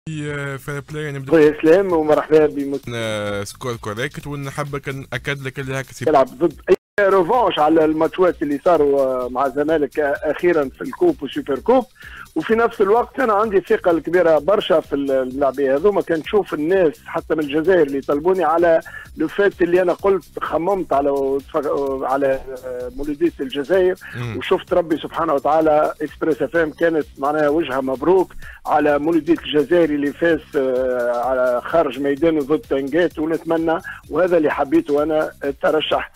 فير بلاي نبدا خويا اسلام ومرحبا سكور كوريكت ونحبك ناكد لك اللي هكا يلعب ضد اي ريفونش على الماتشات اللي صاروا مع الزمالك اخيرا في الكوب وسوبر كوب. وفي نفس الوقت انا عندي ثقه الكبيره برشا في اللاعبين هذوما. كان نشوف الناس حتى من الجزائر اللي طلبوني على لو فات اللي انا قلت خممت على مولوديه الجزائر وشفت ربي سبحانه وتعالى اكسبريس اف ام كانت معناها وجهه مبروك على مولوديه الجزائر اللي فاز على خارج ميدانه ضد تنجات. ونتمنى وهذا اللي حبيته انا الترشح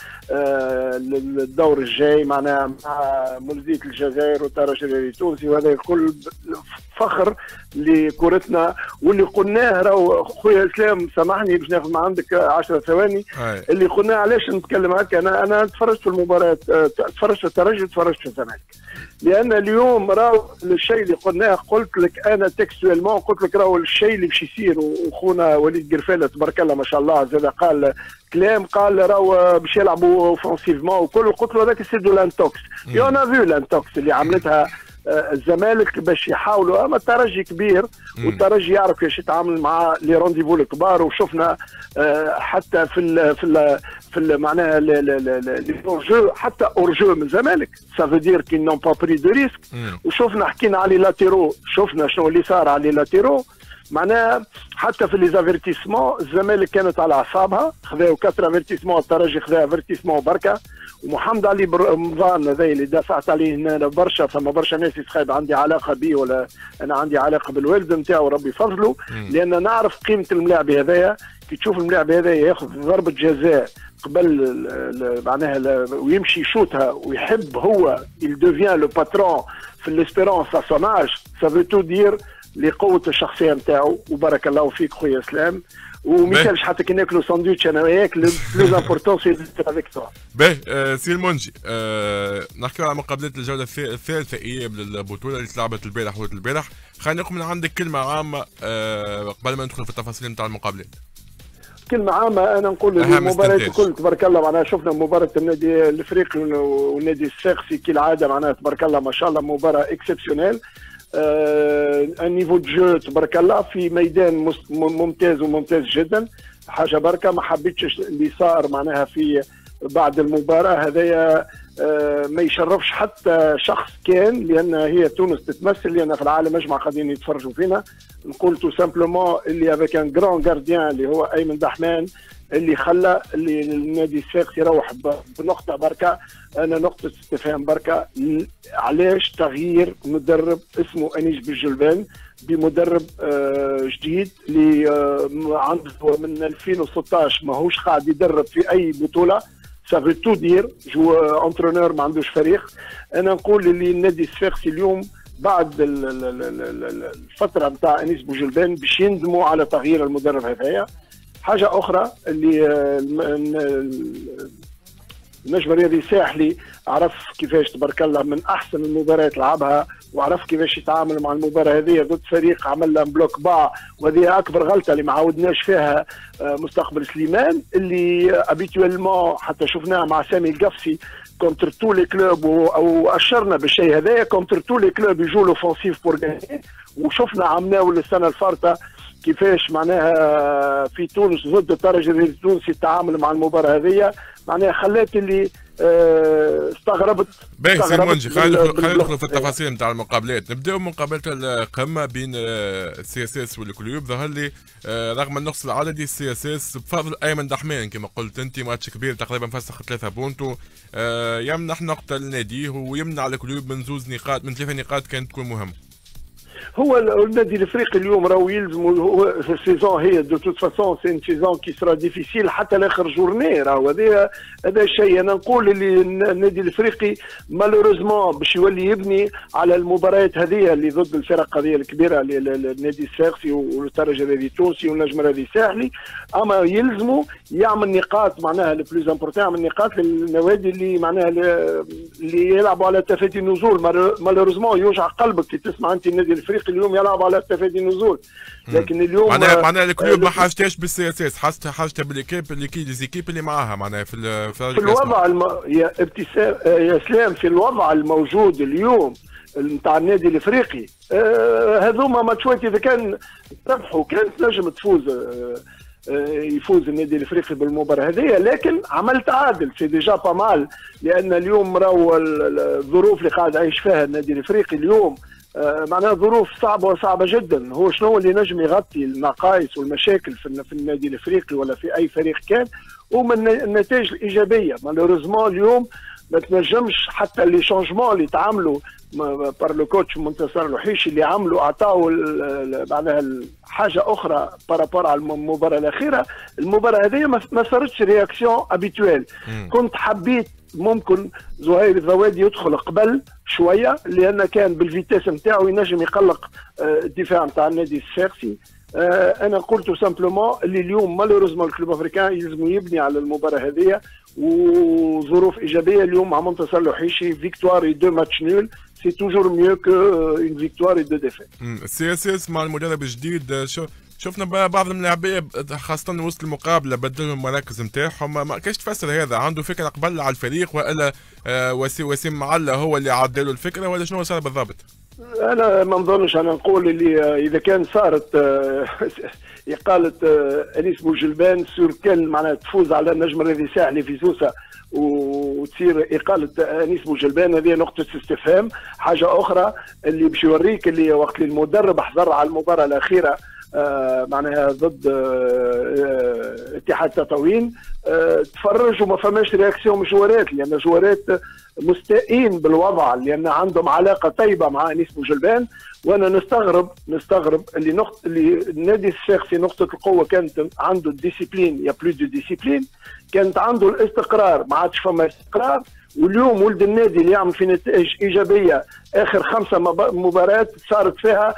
للدور الجاي معناها مع مولوديه الجزائر والترجي التونسي. وهذا الكل فخر لكورتنا واللي قلناه. راهو خويا اسلام سامحني باش ناخذ ما عندك 10 ثواني. اللي قلناه علاش نتكلم هكا، انا تفرجت في المباراه، تفرجت في الترجي وتفرجت في الزمالك، لان اليوم راهو الشيء اللي قلناه قلت لك انا تكستويلمون، قلت لك راهو الشيء اللي باش يصير. وخونا وليد قرفاله تبارك الله ما شاء الله زاد قال كلام، قال راهو باش يلعبوا اوفونسيفمون وكل. قلت له هذاك سي دو لانتوكس يون افو لانتوكس اللي عملتها الزمالك باش يحاولوا. اما الترجي كبير والترجي يعرف كيفاش يتعامل مع لي رونديفو الكبار. وشفنا حتى في معناها لي اورجو، حتى اورجو من الزمالك سافو دير كي نون با بري دو ريسك. وشفنا حكينا على لاتيرو، شفنا شنو اللي صار على لاتيرو معناها. حتى في لي زافيرتيسمون الزمالك كانت على اعصابها، خذاو 4 افيرتيسمون، الترجي خذا افيرتيسمون بركه. ومحمد علي رمضان هذا اللي دافعت عليه هنا برشا، فما برشا ناس يتخيل عندي علاقه بيه ولا انا عندي علاقه بالوالد نتاعو ربي يفضله، لان نعرف قيمه الملاعب هذايا. كي تشوف الملاعب هذايا ياخذ ضربه جزاء قبل معناها ويمشي يشوتها ويحب هو il devient le patron في الاسبيرونس à son âge, ça veut tout dire لقوه الشخصيه نتاعو. وبارك الله فيك خويا اسلام. ومثالش حتى كي ناكلوا ساندويتش انا وياك لو امبورتون سي افيك توا. باهي سي المنجي، نحكيو على مقابلات الجوله الثالثه اياب للبطوله اللي تلعبت البارح والبارح. خلينا ناخذ من عندك كلمه عامه قبل ما ندخل في التفاصيل نتاع المقابلات. كلمة عامة أنا نقول المباراة الكل تبارك الله معناها. شفنا مباراة النادي الإفريقي والنادي الصفاقسي كالعادة معناها تبارك الله ما شاء الله مباراة اكسبسيونيل. النيفو دو جو تبارك الله في ميدان ممتاز وممتاز جدا، حاجه بركه. ما حبيتش اللي صار معناها في بعد المباراه هذايا ما يشرفش حتى شخص كان، لان هي تونس تتمثل، لان في العالم اجمع قاعدين يتفرجوا فينا. نقول تو سامبلومون اللي افيك ان جران غارديان اللي هو ايمن دحمان اللي خلى اللي النادي الصفاقسي يروح بنقطه بركه. انا نقطه استفهام بركه، علاش تغيير مدرب اسمه انيس بالجلبان بمدرب جديد اللي عنده من 2016 ماهوش قاعد يدرب في اي بطوله. سافو تو دير جو انترونور ما عندوش فريق. انا نقول اللي النادي الصفاقسي اليوم بعد الفتره نتاع انيس بوجلبان باش يندموا على تغيير المدرب هذايا. حاجه اخرى اللي النجم الرياضي الساحلي عرف كيفاش تبارك الله من احسن المباريات لعبها، وعرف كيفاش يتعامل مع المباراه هذه ضد فريق عمل لها بلوك باع. وهذه اكبر غلطه اللي ما عودناش فيها مستقبل سليمان اللي ابيتويلمون حتى شفناها مع سامي القفصي كونتر تو لي كلوب، او اشرنا بالشيء هذايا كونتر تو لي كلوب يجوا لوفونسيف بور غاني. وشفنا عمناه السنه الفارطه كيفاش معناها في تونس ضد الترجي التونسي التعامل مع المباراه هذه معناها خلات اللي استغربت. باهي سي المنجي، خلينا ندخلوا في التفاصيل نتاع المقابلات. نبداو من مقابله القمه بين السي اس اس والكلوب. ظهر لي رغم النقص العددي السي اس اس بفضل ايمن دحمان كما قلت انت ماتش كبير تقريبا فسخ 3 بونتو، يمنح نقطه لناديه ويمنع الكلوب من 2 نقاط من 3 نقاط كانت تكون مهمه. هو النادي الافريقي اليوم راهو يلزم في السيزون هي دو توت فاسون سي ان سيزون كي سرا ديفيسيل حتى لاخر جورني. راهو هذا الشيء. انا نقول اللي النادي الافريقي مالوروزمون باش يولي يبني على المباريات هذه اللي ضد الفرق هذه الكبيره النادي الصفاقسي والترجي الرياضي التونسي والنجم الرياضي الساحلي. اما يلزموا يعمل نقاط معناها البلوز امبورتون، يعمل نقاط للنوادي اللي معناها اللي يلعبوا على تفادي النزول. مالوروزمون يوجع قلبك كي تسمع انت النادي الافريقي اليوم يلعب على تفادي النزول. لكن اليوم معناها الكلوب ما حاجتهاش بالسي اس اس، حاجته بالكيب ليزيكيب اللي معاها معناها في الوضع يا ابتسام يا اسلام في الوضع الموجود اليوم نتاع النادي الافريقي. هذوما ماتشات اذا كان ربحوا كانت نجم تفوز، يفوز النادي الافريقي بالمباراه هذه، لكن عمل تعادل سي ديجا با مال، لان اليوم راهو الظروف اللي قاعد يعيش فيها النادي الافريقي اليوم معناها ظروف صعبه وصعبه جدا. هو شنو اللي نجم يغطي النقائص والمشاكل في النادي الافريقي ولا في اي فريق كان؟ هما النتائج الايجابيه. مالوريزمون اليوم ما تنجمش حتى لي شونجمون اللي تعاملوا بار لو كوتش منتصر الوحيشي اللي عملوا اعطاوا معناها حاجه اخرى بارابور على المباراه الاخيره. المباراه هذه ما صارتش رياكسيون ابيتويل. كنت حبيت ممكن زهير الزوادي يدخل قبل شويه، لان كان بالفيتاس نتاعو ينجم يقلق الدفاع نتاع النادي الصفاقسي. انا قلت سامبلومون اللي اليوم مالوريزمون الكلوب افريكان يلزم يبني على المباراه هذه، وظروف ايجابيه اليوم مع منتصر الوحيشي. فيكتوار 2 ماتش نول سي توجور ميو كو اون فيكتوار 2 ديفيت. السي اس اس مع المدرب الجديد شفنا بعض اللاعبين خاصة وسط المقابلة بدلوا المراكز نتاعهم، ما كاش تفسر هذا؟ عنده فكرة قبل على الفريق ولا وسيم معلة هو اللي عدلوا الفكرة ولا شنو صار بالضبط؟ انا ما نظنش. انا نقول اللي اذا كان صارت اقاله انيس بوجلبان سور كان معناها تفوز على النجم الرياضي الساحلي في سوسه وتصير اقاله انيس بوجلبان، هذه نقطه استفهام. حاجه اخرى اللي باش يوريك اللي وقت اللي المدرب حضر على المباراه الاخيره معناها ضد اتحاد تطاوين، تفرج وما فماش رياكسيون من جوارات، لان جوارات مستائين بالوضع، لان عندهم علاقه طيبه مع انيس بوجلبان. وانا نستغرب اللي النادي الصفاقسي نقطه القوه كانت عنده الديسيبلين، يا بلو دو ديسيبلين، كانت عنده الاستقرار، ما عادش فما استقرار. واليوم ولد النادي اللي يعمل في نتائج ايجابيه، اخر 5 مباريات صارت فيها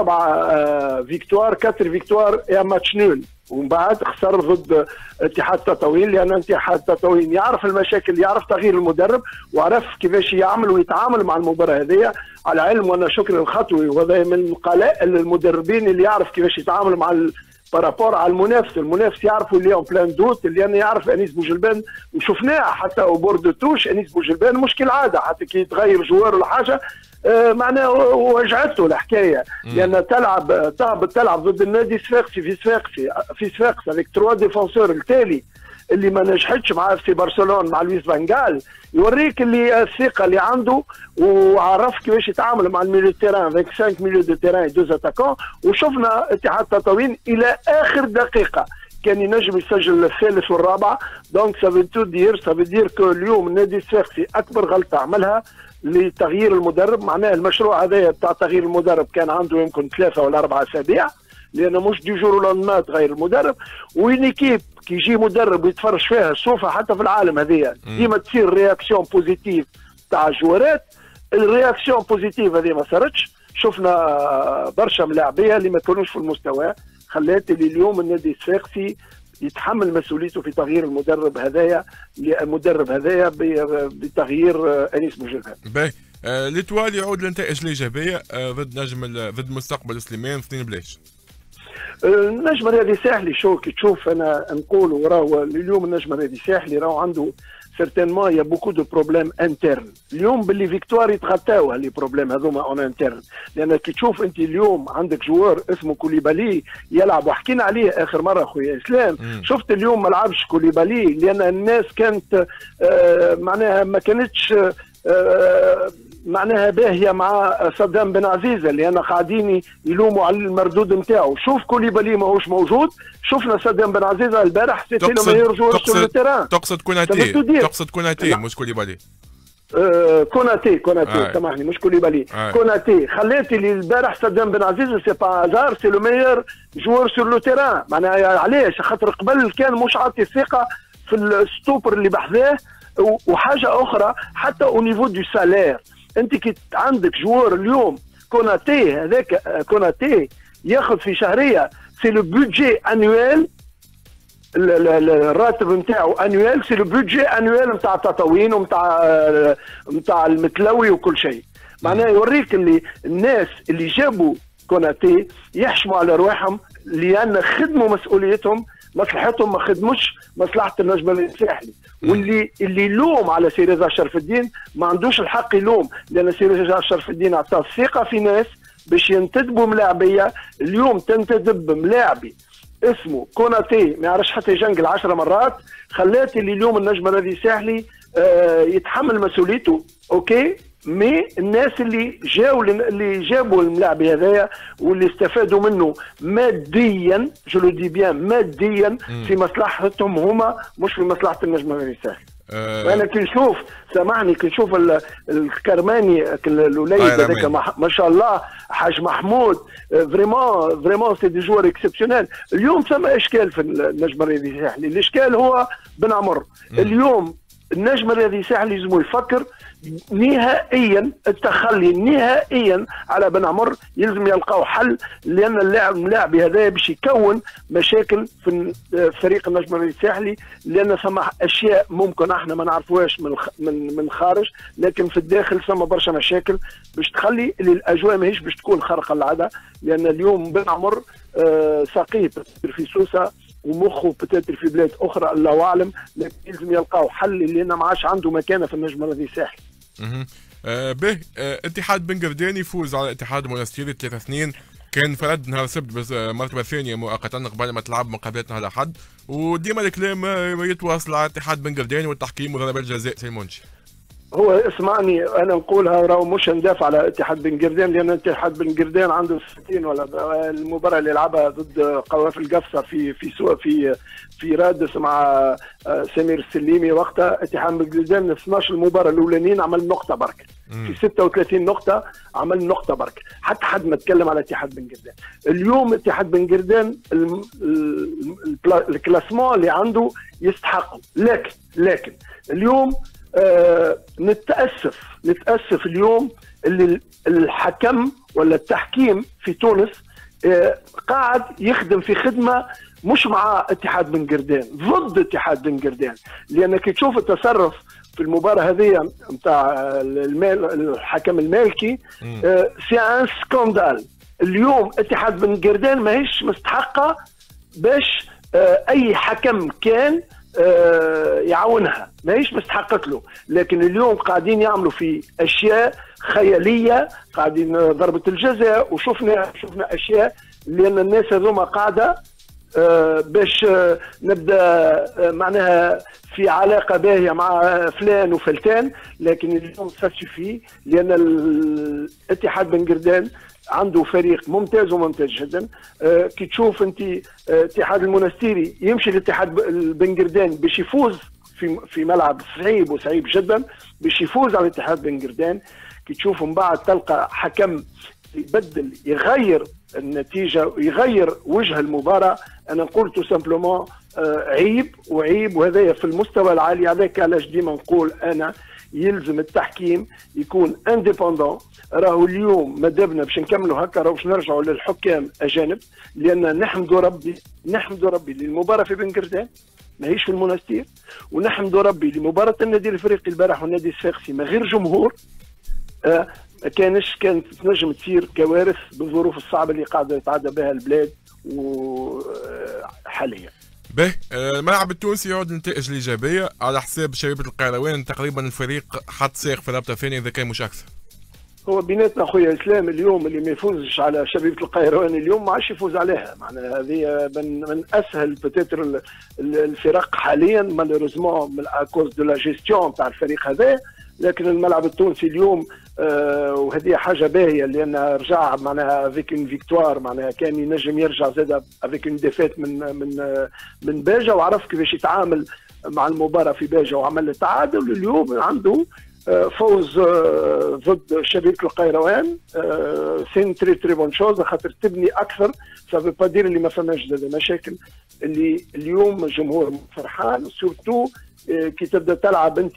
4 فيكتوار 4 فيكتوار يا ماتش نول، ومن بعد خسر ضد اتحاد تطاوين، لان اتحاد تطاوين يعرف المشاكل، يعرف تغيير المدرب، وعرف كيفاش يعمل ويتعامل مع المباراه هذه. على علم وانا شكر الخطوي، وهذا من القلائل المدربين اللي يعرف كيفاش يتعامل مع بارابور على المنافس يعرفوا اللي اون بلان دوت، اللي انا يعرف انيس بوجلبان، وشفناه حتى او بوردو توش. انيس بوجلبان مش كالعاده، حتى كي يتغير جوار ولا حاجه معناه وجعته الحكايه، لان تلعب ضد النادي الصفاقسي في صفاقس افيك 3 ديفونسور التالي اللي ما نجحتش مع في برشلونه مع لويس فانغال. يوريك اللي الثقه اللي عنده، وعرف كيفاش يتعامل مع الميليو تيران 5 ميليو دو تيران 2 اتاكون. وشفنا اتحاد تطاوين الى اخر دقيقه كان ينجم يسجل الثالث والرابع. دونك سافو دير كو اليوم النادي الصفاقسي اكبر غلطه عملها لتغيير المدرب. معناه المشروع هذا بتاع تغيير المدرب كان عنده يمكن 3 ولا 4 اسابيع، لانه مش دي جور لاندما تغير المدرب. وين كيب كي يجي مدرب ويتفرج فيها شوفها حتى في العالم هذه ديما تصير رياكسيون بوزيتيف تاع الجوارات. الرياكسيون بوزيتيف هذه ما صارتش. شفنا برشا ملاعبيه اللي ما كانوش في المستوى، خلات اللي اليوم النادي الصفاقسي يتحمل مسؤوليته في تغيير المدرب هذايا بتغيير انيس بوجلبان. باهي ليتوال يعود للنتائج الايجابيه ضد مستقبل سليمان في 2 بلاش. النجم الرياضي الساحلي شو كي تشوف، انا نقول راهو اليوم النجم الرياضي الساحلي راهو عنده سيرتينمون يا بوكو دو بروبليم انترن. اليوم باللي فيكتوار يتغطاو هاللي بروبليم هذوما اون انترن، لان كي تشوف انت اليوم عندك جوار اسمه كوليبالي يلعب، وحكينا عليه اخر مره خويا اسلام. شفت اليوم ما لعبش كوليبالي لان الناس كانت معناها ما كانتش معناها باهيه مع صدام بن عزيزه، لان قاعدين يلوموا على المردود نتاعو. شوف كوليبالي ماهوش موجود، شفنا صدام بن عزيزه البارح سيتي لو ميور جوار سور لو تيران. تقصد كوناتي مش كوليبالي. كوناتي سامحني مش كوليبالي. كوناتي خليتي لي البارح صدام بن عزيزه سي با هازار سي لو ميور جوار سور لو تيران. معناها علاش؟ خاطر قبل كان مش عاطي الثقه في الستوبر اللي بحذاه. وحاجه اخرى حتى او نيفو دو سالير، انت كي عندك جوار اليوم كوناتي، هذاك كوناتي ياخذ في شهريه سي لو بودجي انويل، الراتب نتاعو انويل، سي لو بودجي انويل نتاع تطاوين ونتاع المتلوي وكل شيء. معناه يوريك اللي الناس اللي جابوا كوناتي يحشموا على رواحهم، لان خدموا مسؤوليتهم مصلحتهم ما خدموش مصلحه النجم الساحلي. واللي يلوم على سي رضا شرف الدين ما عندوش الحق يلوم، لان سي رضا شرف الدين عطى الثقه في ناس باش ينتدبوا ملاعبيه. اليوم تنتدب ملاعبي اسمه كوناتي ما يعرفش حتى يجنقل 10 مرات، خلات اللي اليوم النجم الذي الساحلي يتحمل مسؤوليته. اوكي، مي الناس اللي جابوا الملاعبي هذايا واللي استفادوا منه ماديا، جو لو دي بيان ماديا، في مصلحتهم هما مش في مصلحه النجم الذي الساحلي. انا كي نشوف، سامحني، كي نشوف الكرماني الوليد هذاك ما شاء الله، حاج محمود، فريمون سي دي جوار اكسبسيونيل. اليوم ثم اشكال في النجم الرياضي الساحلي، الاشكال هو بن عمر. اليوم النجم الرياضي الساحلي لازم يفكر نهائيا، التخلي نهائيا على بن عمر، يلزم يلقاو حل، لان اللاعب هذا باش يكون مشاكل في فريق النجم الساحلي، لان ثم اشياء ممكن احنا ما نعرفوهاش من الخارج، لكن في الداخل ثم برشا مشاكل باش تخلي اللي الاجواء ماهيش باش تكون خارقه العاده. لان اليوم بن عمر ساقيه في سوسه ومخه بتاتر في بلاد اخرى الله اعلم، لكن لازم يلقاو حل لان ما عادش عنده مكانه في النجم الذي الساحلي. به اتحاد بن قردان يفوز على اتحاد المنستيري 3-2. كان فرد نهار السبت بس مرتبه ثانيه مؤقتا قبل ما تلعب مقابلات نهار الاحد، وديما الكلام يتواصل على اتحاد بن قردان والتحكيم وضربات الجزاء سي المنشي. هو اسمعني انا نقولها، راهو مش ندافع على اتحاد بن قردان، لان اتحاد بن قردان عنده 60 ولا المباراه اللي لعبها ضد قوافل قفصه في رادس مع سمير السليمي. وقتها اتحاد بن قردان 12 المباراه الاولانيين عمل نقطه برك، في 36 نقطه عمل نقطه برك، حتى حد ما تكلم على اتحاد بن قردان. اليوم اتحاد بن قردان الكلاسمون اللي عنده يستحقه، لكن اليوم نتأسف اليوم اللي الحكم ولا التحكيم في تونس قاعد يخدم في خدمة مش مع اتحاد بن قردان، ضد اتحاد بن قردان. لأن كي تشوف التصرف في المباراة هذه نتاع الحكم المالكي سي ان سكاندال. اليوم اتحاد بن قردان ماهيش مستحقة باش أي حكم كان يعاونها، ماهيش مستحقت له. لكن اليوم قاعدين يعملوا في اشياء خياليه، قاعدين ضربه الجزاء، وشفنا اشياء، لان الناس هذوما قاعده باش نبدا معناها في علاقه باهيه مع فلان وفلتان. لكن اليوم ساسيفي، لان الاتحاد بن قردان عنده فريق ممتاز وممتاز جدا. كي تشوف انت اتحاد المنستيري يمشي لاتحاد بن قردان باش يفوز في ملعب صعيب وصعيب جدا باش يفوز على اتحاد بن قردان. كي تشوف من بعد تلقى حكم يبدل، يغير النتيجه ويغير وجه المباراه. انا نقول تو سامبلومون عيب، وهذا في المستوى العالي. هذاك علاش ديما نقول انا يلزم التحكيم يكون انديبوندون. راهو اليوم مادامنا باش نكملوا هكا، راهو باش نرجعوا للحكام اجانب، لان نحمدوا ربي للمباراه في بن قردان ماهيش في المنستير، ونحمدوا ربي لمباراه النادي الافريقي البارح والنادي الصفاقسي من غير جمهور. كانت تنجم تصير كوارث بالظروف الصعبه اللي قاعده يتعدى بها البلاد وحاليا. به الملعب التونسي يعود نتائج الايجابيه على حساب شبيبه القيروان. تقريبا الفريق حط ساق في الرابطه الثانيه اذا كان مش اكثر. هو بيناتنا خويا اسلام، اليوم اللي ما يفوزش على شبيبه القيروان اليوم ما عادش يفوز عليها. معناها هذه من اسهل بتاتر الفرق حاليا مالوريزمون من اكوز دو لا جيستيون تاع الفريق هذا. لكن الملعب التونسي اليوم وهذه حاجه باهيه، لان رجع معناها افيك اون فيكتوار، معناها كان ينجم يرجع زاد افيك اون ديفيت من باجه، وعرف كيفاش يتعامل مع المباراه في باجه وعمل التعادل. اليوم عنده فوز ضد شبيبه القيروان، سين تري تري بون شوز، خاطر تبني اكثر. سافو با دير اللي ما فماش مشاكل، اللي اليوم الجمهور فرحان. سورتو كي تبدا تلعب انت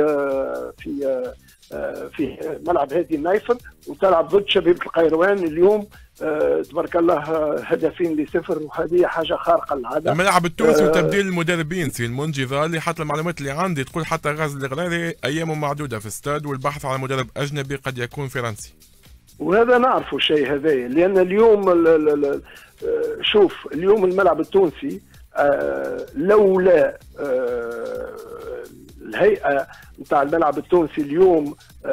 في ملعب هادي النايفر وتلعب ضد شبيبه القيروان اليوم، تبارك الله هدفين ل0، وهذه حاجه خارقه للعاده. الملعب التونسي وتبديل المدربين سي المنجي ظهر لي حتى المعلومات اللي عندي تقول حتى غازي الغراري ايامه معدوده في استاد والبحث على مدرب اجنبي قد يكون فرنسي. وهذا نعرفوا شيء هذايا، لان اليوم شوف اليوم الملعب التونسي لولا الهيئه نتاع الملعب التونسي اليوم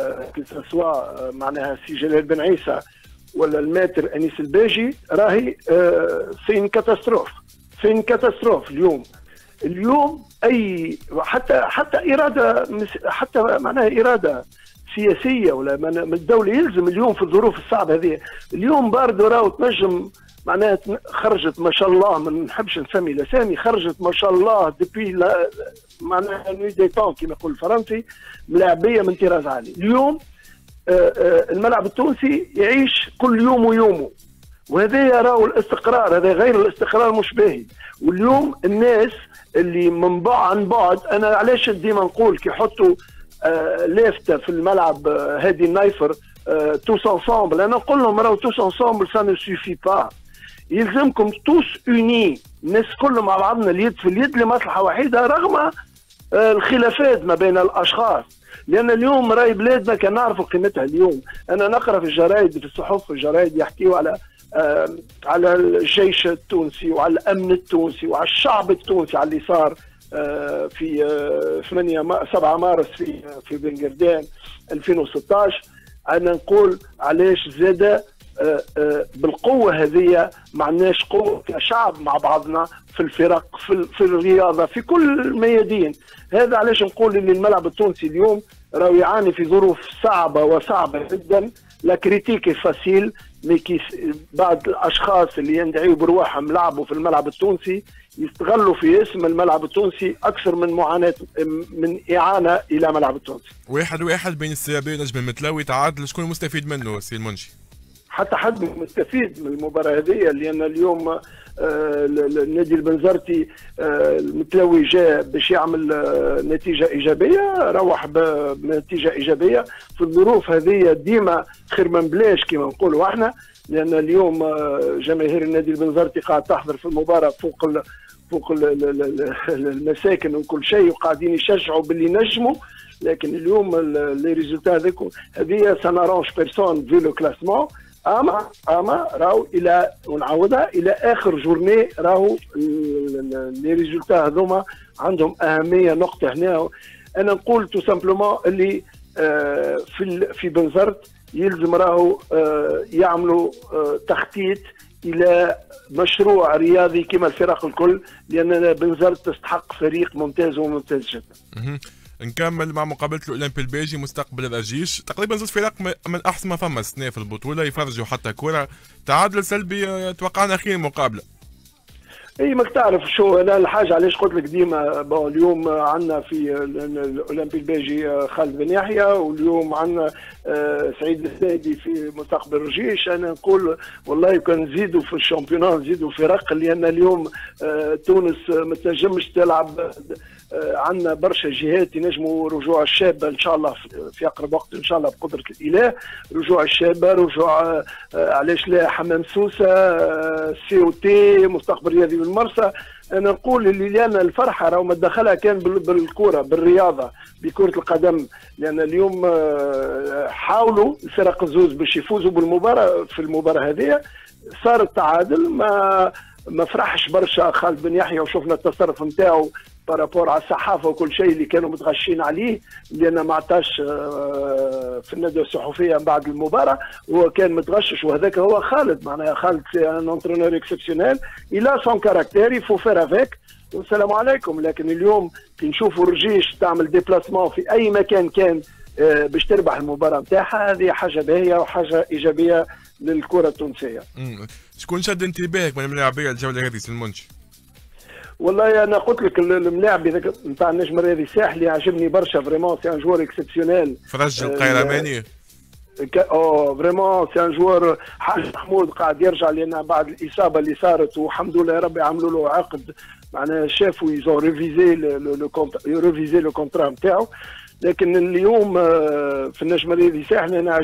سواء معناها سي جلال بن عيسى ولا الماتر انيس الباجي راهي سين كاتاستروف اليوم اي حتى اراده حتى معناها اراده سياسيه ولا من الدوله يلزم اليوم في الظروف الصعبه هذه. اليوم باردو راهو تنجم معناها خرجت ما شاء الله، ما نحبش نسمي الاسامي، خرجت ما شاء الله ديبي معناها نوي دي طون كما يقول الفرنسي ملاعبيه من طراز عالي. اليوم الملعب التونسي يعيش كل يوم ويومه، وهذا راهو الاستقرار، هذا غير الاستقرار مش باهي. واليوم الناس اللي من عن بعد، انا علاش ديما نقول كي يحطوا لافته في الملعب هادي النايفر توس انسامبل، انا نقول لهم راهو توس انسامبل سا نو سوفي با، يلزمكم توس اوني، الناس كلهم مع بعضنا اليد في اليد لمصلحه وحيده رغم الخلافات ما بين الاشخاص. لان اليوم راهي بلادنا كان نعرفوا قيمتها. اليوم انا نقرا في الجرايد، في الصحف، في الجرايد يحكيوا على الجيش التونسي وعلى الامن التونسي وعلى الشعب التونسي، على اللي صار في 7 مارس في بنغردان 2016. انا نقول علاش زاد بالقوه هذه ما عندناش قوه كشعب مع بعضنا في الفرق، في الرياضه، في كل الميادين. هذا علاش نقول ان الملعب التونسي اليوم راهو يعاني في ظروف صعبه جدا. لا كريتيك فاسيل، مي بعض الاشخاص اللي يندعيوا برواحهم لعبوا في الملعب التونسي يستغلوا في اسم الملعب التونسي اكثر من معاناه، من اعانه الى ملعب التونسي. 1-1 بين السيابي ونجم المتلاوي، تعادل، شكون مستفيد منه سي المنشي؟ حتى حد مستفيد من المباراه هذه، لان اليوم النادي البنزرتي المتلاوي جاء باش يعمل نتيجه ايجابيه، روح بنتيجه ايجابيه في الظروف هذه. ديما خير من بلاش كما نقولوا احنا، لان اليوم جماهير النادي البنزرتي قاعد تحضر في المباراه فوق المساكن وكل شيء، وقاعدين يشجعوا باللي نجموا. لكن اليوم لي ريزولتا هذه سنارونج بيرسون في لو كلاسمون، اما راهو الى ونعاودها الى اخر جورني راهو لي ريزولتا هذوما عندهم اهميه. نقطه هنا انا نقول تو سامبلومون اللي في بنزرت يلزم راهو يعملوا تخطيط الى مشروع رياضي كما الفرق الكل، لان بنزرت تستحق فريق ممتاز وممتاز جدا. نكمل مع مقابلة الأولمبي الباجي مستقبل الرجيش، تقريبا زوج فرق من أحسن ما فما السنة في البطولة، يفرجوا حتى كرة. تعادل سلبي توقعنا أخير المقابلة. اي ماك تعرف شو انا الحاجه علاش قلت لك ديما اليوم عندنا في الاولمبي الباجي خالد بن يحيى، واليوم عندنا سعيد السيدي في مستقبل الرجيش. انا نقول والله كان نزيدوا في الشامبيونات نزيدوا فرق، لان اليوم تونس ما تنجمش تلعب. عندنا برشا جهات ينجموا رجوع الشابه ان شاء الله في اقرب وقت ان شاء الله بقدره الاله. رجوع الشابه، رجوع علاش لا حمام سوسه، سي او تي، مستقبل رياضي بالمرسى. انا نقول اللي لان الفرحه راهو مدخلها كان بالكره، بالرياضه، بكره القدم. لان اليوم حاولوا الفرق الزوز باش يفوزوا بالمباراه، في المباراه هذه صار التعادل. ما فرحش برشا خالد بن يحيى، وشفنا التصرف نتاعو بارابور على الصحافه وكل شيء اللي كانوا متغشين عليه، لان ما عطاش في الندوه الصحفيه بعد المباراه، هو كان متغشش. وهذاك هو خالد، معناها خالد ان انترينور اكسبسيونيل، الى سون كاركتير يفو فير افيك، والسلام عليكم. لكن اليوم كي نشوفوا الرجيش تعمل ديبلاسمون في اي مكان كان باش تربح المباراه نتاعها، هذه حاجه باهيه وحاجه ايجابيه للكره التونسيه. شكون شد انتباهك من الملاعبيه الجوله هذه المنشي؟ والله انا قلت لك الملاعب نتاع النجم الرياضي الساحلي عجبني برشا، فريمون سي ان جوار اكسبسيونيل. فرج القيرماني فريمون سي ان جوار. حاج محمود قاعد يرجع، لان بعد الاصابه اللي صارت والحمد لله ربي عملوا له عقد، معناها شافوا يزون ريفيزي لو كونترا نتاعو. لكن اليوم في النجم الرياضي الساحلي انا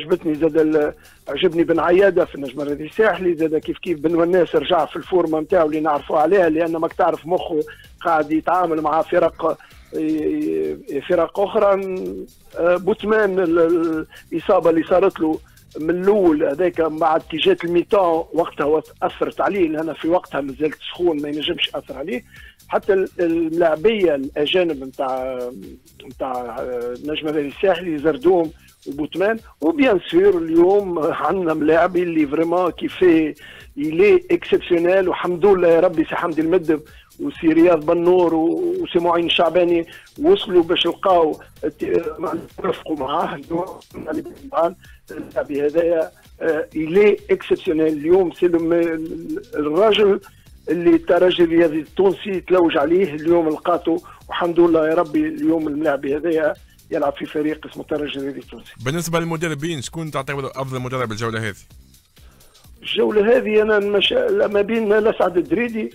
عجبني بن عياده في النجم الرياضي الساحلي، زاد كيف بن وناس رجع في الفورمه نتاعو اللي نعرفوا عليها، لان ماك تعرف مخه قاعد يتعامل مع فرق اخرى. بوتمان الاصابه اللي صارت له من الاول هذاك مع اتجاه الميتان وقتها اثرت عليه، لان في وقتها مازالت سخون ما ينجمش اثر عليه. حتى الملاعبيه الاجانب نتاع نجم مالي الساحلي زردوم وبوتمان. وبيان سور اليوم عندنا ملاعبي اللي فريمون كيفاه يلي اكسبسيونيل، والحمد لله يا ربي سي حمدي المدب وسي رياض بنور وسي معين الشعباني وصلوا باش يلقاو يرفقوا معاه اللاعب هذايا يلي اكسبسيونيل. اليوم سي الراجل اللي الترجي الرياضي التونسي تلوج عليه اليوم لقاته، والحمد لله يا ربي اليوم الملاعب هذايا يلعب في فريق اسمه الترجي الرياضي التونسي. بالنسبه للمدربين شكون تعتبر افضل مدرب الجوله هذه؟ الجوله هذه انا ما بين الاسعد الدريدي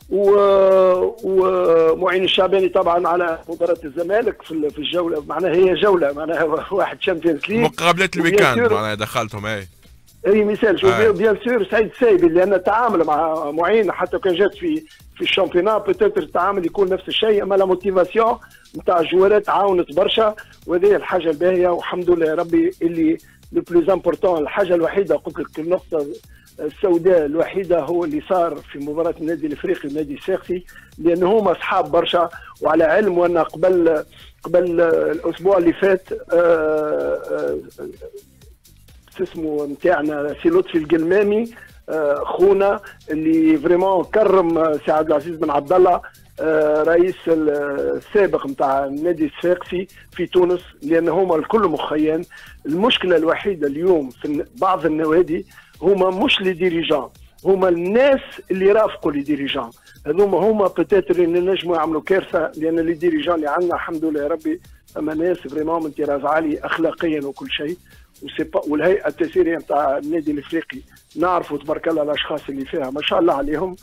ومعين الشعباني طبعا على مباراه الزمالك في الجوله. معناها هي جوله معناها واحد شامبيونز ليج مقابلات الويكاند معناها دخلتهم اي مثال. شوف بيان سور سعيد السايبي لان تعامل مع معين حتى كان جات في الشامبيونات بوتيتر التعامل يكون نفس الشيء، اما لا موتيفاسيون نتاع الجوارات عاونت برشا، وهذه الحاجه الباهيه والحمد لله يا ربي. اللي لو بلوز امبورتون الحاجه الوحيده قلت لك النقطه السوداء الوحيده هو اللي صار في مباراه النادي الافريقي والنادي الساقسي، لان هما اصحاب برشا. وعلى علم وان قبل الاسبوع اللي فات اسمه نتاعنا سي لطفي القلمامي خونا اللي فريمون كرم سي عبد العزيز بن عبد الله رئيس السابق نتاع النادي الصفاقسي في تونس، لان هما الكل مخيان. المشكله الوحيده اليوم في بعض النوادي هما مش لي ديريجان، هما الناس اللي رافقوا لي ديريجان. هذوما بتاتر اللي نجموا يعملوا كارثه، لان لي ديريجان اللي عندنا الحمد لله يا ربي اما ناس فريمون من طراز عالي اخلاقيا وكل شيء. والهيئه التسييريه نتاع النادي الافريقي نعرفوا تبارك الله الاشخاص اللي فيها ما شاء الله عليهم.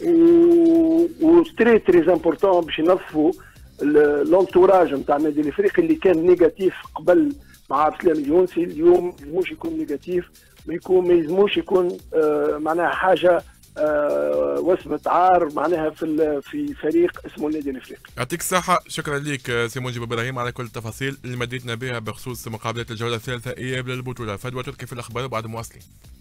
وستري تري امبورتون باش ينظفوا لونتوراج نتاع النادي الافريقي اللي كان نيجاتيف قبل مع عبد السلام اليونسي. اليوم ما يلزموش يكون نيجاتيف، ما يلزموش يكون معناها حاجه وسمة عار معناها في فريق اسمه النادي الافريقي. يعطيك الصحة، شكرا لك سي منجب ابراهيم على كل التفاصيل اللي مديتنا بها بخصوص مقابلة الجولة الثالثة اياب للبطولة. فدوى تركي في الاخبار وبعد مواصلين.